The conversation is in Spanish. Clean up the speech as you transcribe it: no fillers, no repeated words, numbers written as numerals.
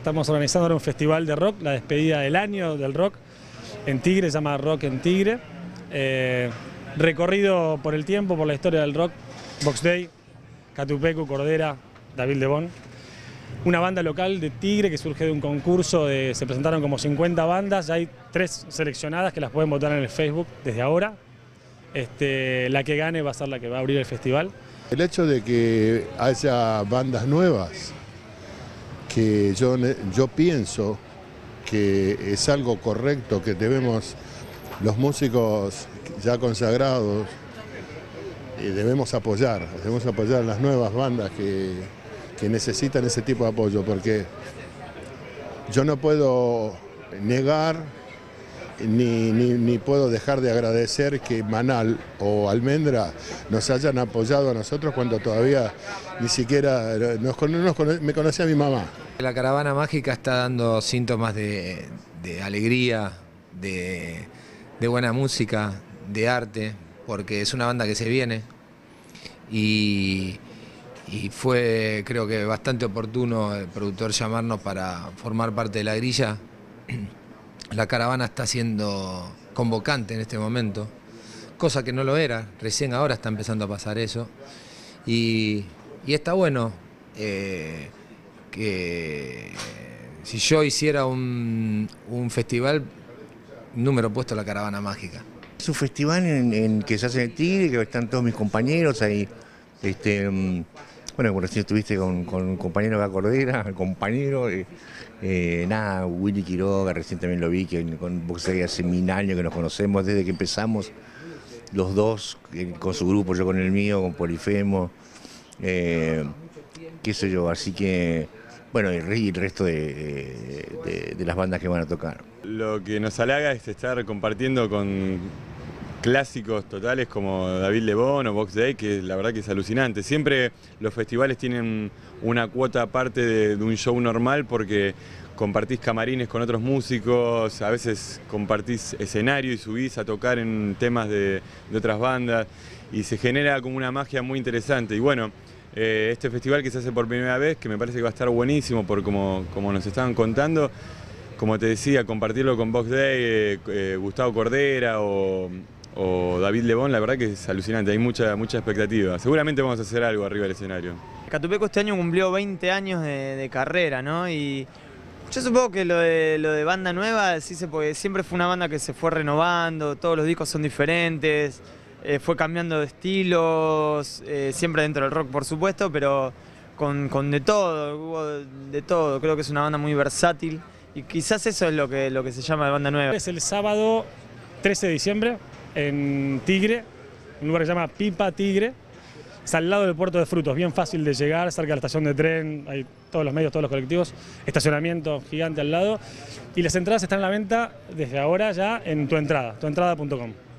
Estamos organizando ahora un festival de rock, la despedida del año del rock en Tigre, se llama Rock en Tigre. Recorrido por el tiempo, por la historia del rock, Box Day, Catupecu, Cordera, David Lebón. Una banda local de Tigre que surge de un concurso, se presentaron como 50 bandas, ya hay 3 seleccionadas que las pueden votar en el Facebook desde ahora. La que gane va a ser la que va a abrir el festival. El hecho de que haya bandas nuevas, que yo pienso que es algo correcto, que debemos, los músicos ya consagrados, debemos apoyar a las nuevas bandas que necesitan ese tipo de apoyo, porque yo no puedo negar ni puedo dejar de agradecer que Manal o Almendra nos hayan apoyado a nosotros cuando todavía ni siquiera me conocía mi mamá. La Caravana Mágica está dando síntomas de alegría, de buena música, de arte, porque es una banda que se viene y fue, creo que bastante oportuno el productor llamarnos para formar parte de la grilla. La caravana está siendo convocante en este momento, cosa que no lo era, recién ahora está empezando a pasar eso. Y está bueno que si yo hiciera un festival, número puesto la Caravana Mágica. Es un festival en que se hace en el Tigre, que están todos mis compañeros ahí. Bueno, recién estuviste con un compañero de la Cordera, el compañero, Willy Quiroga, recién también lo vi, que con Boxey hace 1000 años que nos conocemos, desde que empezamos los dos, con su grupo, yo con el mío, con Polifemo, qué sé yo, así que, bueno, y el resto de las bandas que van a tocar. Lo que nos halaga es estar compartiendo con clásicos totales como David Lebón o Box Day, que la verdad que es alucinante. Siempre los festivales tienen una cuota aparte de un show normal porque compartís camarines con otros músicos, a veces compartís escenario y subís a tocar en temas de otras bandas y se genera como una magia muy interesante. Y bueno, este festival que se hace por primera vez, que me parece que va a estar buenísimo por como nos estaban contando, como te decía, compartirlo con Box Day, Gustavo Cordera o David Lebón, la verdad que es alucinante, hay mucha expectativa. Seguramente vamos a hacer algo arriba del escenario. Catupecu este año cumplió 20 años de carrera, ¿no? Y yo supongo que lo de banda nueva, sí, porque siempre fue una banda que se fue renovando, todos los discos son diferentes, fue cambiando de estilos, siempre dentro del rock por supuesto, pero con de todo, hubo de todo. Creo que es una banda muy versátil y quizás eso es lo que se llama de banda nueva. Es el sábado 13 de diciembre en Tigre, un lugar que se llama Pipa Tigre. Está al lado del puerto de Frutos, bien fácil de llegar, cerca de la estación de tren, hay todos los medios, todos los colectivos, estacionamiento gigante al lado. Y las entradas están a la venta desde ahora ya en tuentrada.com.